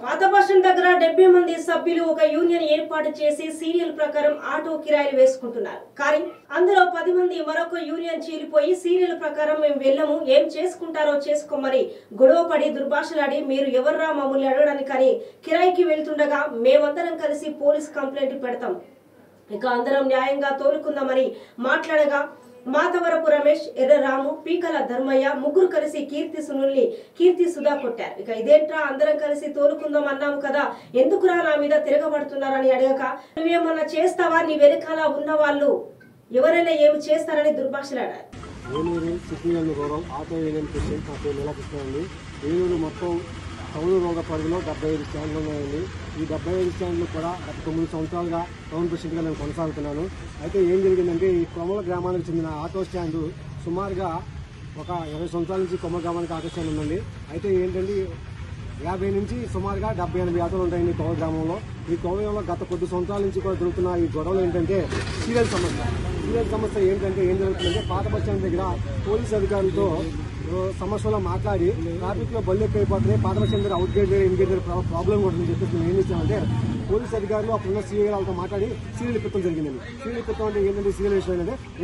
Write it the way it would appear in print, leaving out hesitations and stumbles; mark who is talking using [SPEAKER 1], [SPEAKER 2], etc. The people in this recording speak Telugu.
[SPEAKER 1] పాత బస్టాండ్ దగ్గర 70 మంది సభ్యులు ఒక యూనియన్ ఏర్పాటు చేసి సీరియల్ ప్రకారం ఆటో కిరాయిలు వేసుకుంటున్నారు. కానీ అందులో 10 మంది మరొక యూనియన్ చీలిపోయి సీరియల్ ప్రకారం మేము వెళ్ళము, ఏం చేసుకుంటారో చేసుకోమని గొడవపడి దుర్భాషలాడి మీరు ఎవర్రా మమ్మల్ని అడగడానికి అని కిరాయికి వెళ్తుండగా మేమందరం కలిసి పోలీస్ కంప్లైంట్ పెడతాం, ఇక అందరం న్యాయంగా తోలుకుందామని మాట్లాడగా మాతవరపు రమేష్, ఎర్రరాము, పీకల ధర్మయ్య ముగ్గురు కలిసి కీర్తి సునుల్ని కీర్తి సుధా కొట్టారు. ఇక ఇదేంట్రా అందరం కలిసి తోలుకుందాం అన్నాము కదా, ఎందుకురా నా మీద తిరగబడుతున్నారని అడగక నువ్వేమన్నా చేస్తావా, నీ వెనకాల ఉన్న వాళ్ళు ఎవరైనా ఏమి చేస్తారని దుర్భాషలాడారు.
[SPEAKER 2] టౌన్ రోడ్ల పరిధిలో 75 స్టాండ్లు ఉన్నాయండి. ఈ 75 స్టాండ్లు కూడా గత 9 సంవత్సరాలుగా టౌన్ ప్రెసిడెంట్గా నేను కొనసాగుతున్నాను. అయితే ఏం జరిగిందంటే ఈ కొమ్మల గ్రామానికి చెందిన ఆటో స్టాండ్ సుమారుగా ఒక 20 సంవత్సరాల నుంచి కొమ్మల గ్రామానికి ఆటో స్టాండ్ ఉందండి. అయితే ఏంటంటే 50 నుంచి సుమారుగా 70-80 ఆటోలు ఉంటాయండి ఈ కోవ గ్రామంలో. ఈ కోవలో గత కొద్ది సంవత్సరాల నుంచి కూడా దొరుకుతున్న ఈ గొడవలు ఏంటంటే సీరియల్ సమస్య ఏంటంటే ఏం జరుగుతుందంటే పాత బస్ స్టాండ్ దగ్గర పోలీస్ అధికారులతో సమస్యలో మాట్లాడి ట్రాఫిక్ లో బళ్ళు ఎక్కువైపోతున్నాయి, పాత బస్ స్టాండ్ దగ్గర out gate in gate problem ఉంటుందని చెప్పేసి మేము ఏం చేస్తామంటే పోలీస్ అధికారులు అప్పుడున్న సీఏ వాళ్ళతో మాట్లాడి సీరియల్ ఇప్పడం జరిగిందండి. సీరియల్ ఇప్పడం అంటే ఏంటంటే సీరియల్ విషయం ఏంటంటే